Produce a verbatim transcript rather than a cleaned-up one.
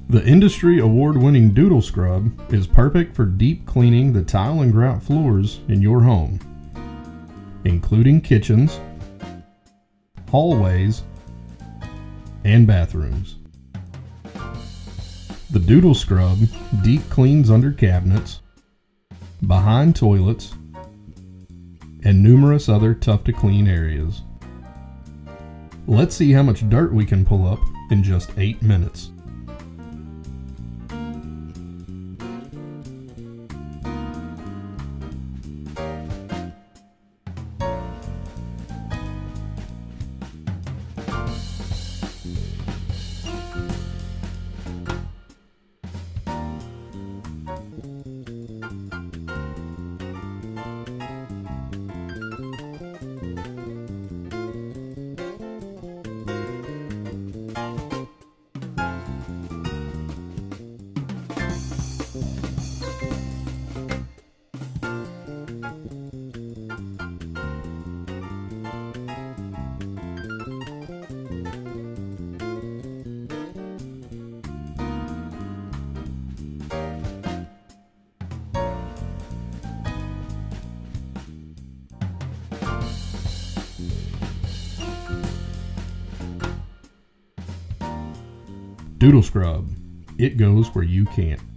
The industry award-winning Doodle Scrub is perfect for deep cleaning the tile and grout floors in your home, including kitchens, hallways, and bathrooms. The Doodle Scrub deep cleans under cabinets, behind toilets, and numerous other tough to clean areas. Let's see how much dirt we can pull up in just eight minutes. Doodle Scrub, it goes where you can't.